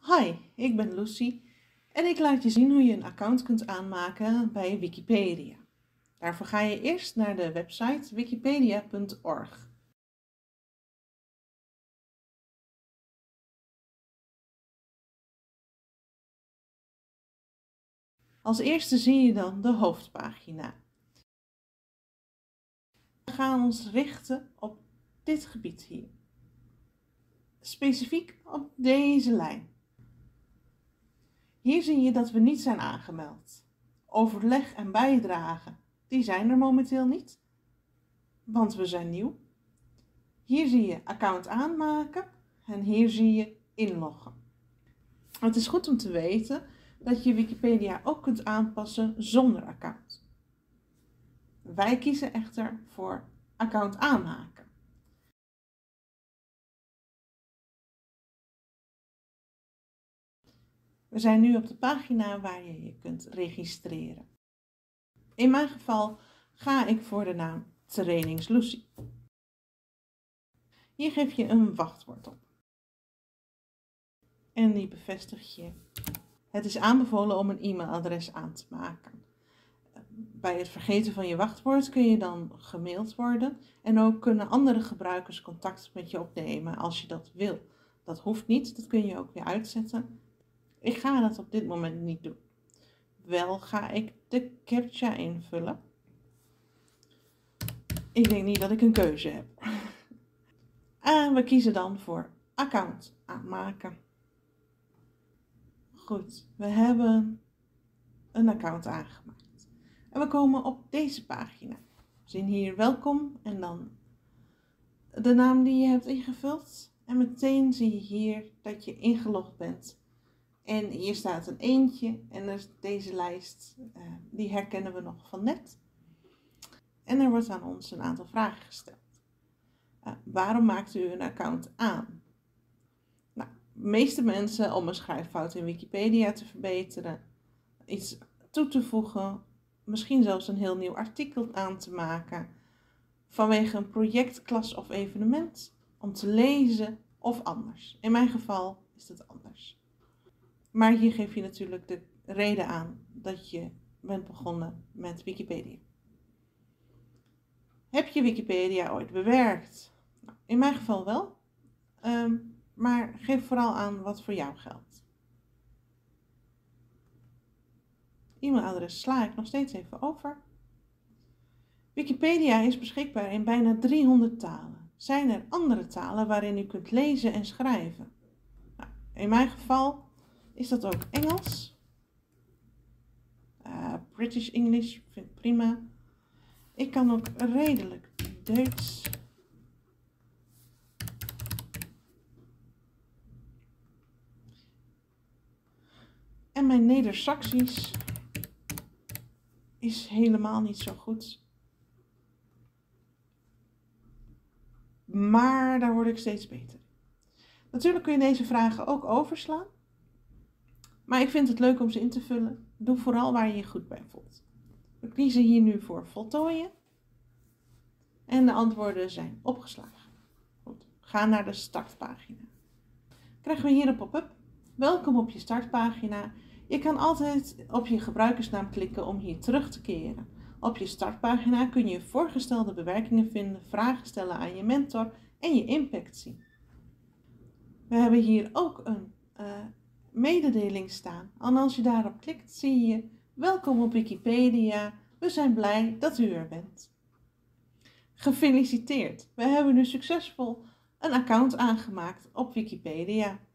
Hi, ik ben Lucy en ik laat je zien hoe je een account kunt aanmaken bij Wikipedia. Daarvoor ga je eerst naar de website wikipedia.org. Als eerste zie je dan de hoofdpagina. We gaan ons richten op dit gebied hier. Specifiek op deze lijn. Hier zie je dat we niet zijn aangemeld. Overleg en bijdragen, die zijn er momenteel niet, want we zijn nieuw. Hier zie je account aanmaken en hier zie je inloggen. Het is goed om te weten dat je Wikipedia ook kunt aanpassen zonder account. Wij kiezen echter voor account aanmaken. We zijn nu op de pagina waar je je kunt registreren. In mijn geval ga ik voor de naam Trainings Lucy. Hier geef je een wachtwoord op. En die bevestig je. Het is aanbevolen om een e-mailadres aan te maken. Bij het vergeten van je wachtwoord kun je dan gemaild worden en ook kunnen andere gebruikers contact met je opnemen als je dat wil. Dat hoeft niet, dat kun je ook weer uitzetten. Ik ga dat op dit moment niet doen. Wel ga ik de CAPTCHA invullen. Ik denk niet dat ik een keuze heb. En we kiezen dan voor account aanmaken. Goed, we hebben een account aangemaakt. En we komen op deze pagina. We zien hier welkom en dan de naam die je hebt ingevuld. En meteen zie je hier dat je ingelogd bent. En hier staat een eendje en dus deze lijst, die herkennen we nog van net. En er wordt aan ons een aantal vragen gesteld. Waarom maakt u een account aan? Nou, de meeste mensen om een schrijffout in Wikipedia te verbeteren, iets toe te voegen, misschien zelfs een heel nieuw artikel aan te maken, vanwege een project, klas of evenement, om te lezen of anders. In mijn geval is het anders. Maar hier geef je natuurlijk de reden aan dat je bent begonnen met Wikipedia. Heb je Wikipedia ooit bewerkt? Nou, in mijn geval wel, maar geef vooral aan wat voor jou geldt. E-mailadres sla ik nog steeds even over. Wikipedia is beschikbaar in bijna 300 talen. Zijn er andere talen waarin u kunt lezen en schrijven? Nou, in mijn geval is dat ook Engels. British English vind ik prima. Ik kan ook redelijk Duits. En mijn Neder-Saksisch is helemaal niet zo goed. Maar daar word ik steeds beter. Natuurlijk kun je deze vragen ook overslaan. Maar ik vind het leuk om ze in te vullen. Doe vooral waar je je goed bij voelt. We kiezen hier nu voor voltooien. En de antwoorden zijn opgeslagen. Goed, ga naar de startpagina. Krijgen we hier een pop-up. Welkom op je startpagina. Je kan altijd op je gebruikersnaam klikken om hier terug te keren. Op je startpagina kun je voorgestelde bewerkingen vinden, vragen stellen aan je mentor en je impact zien. We hebben hier ook een mededeling staan. En als je daarop klikt zie je, welkom op Wikipedia, we zijn blij dat u er bent. Gefeliciteerd, we hebben nu succesvol een account aangemaakt op Wikipedia.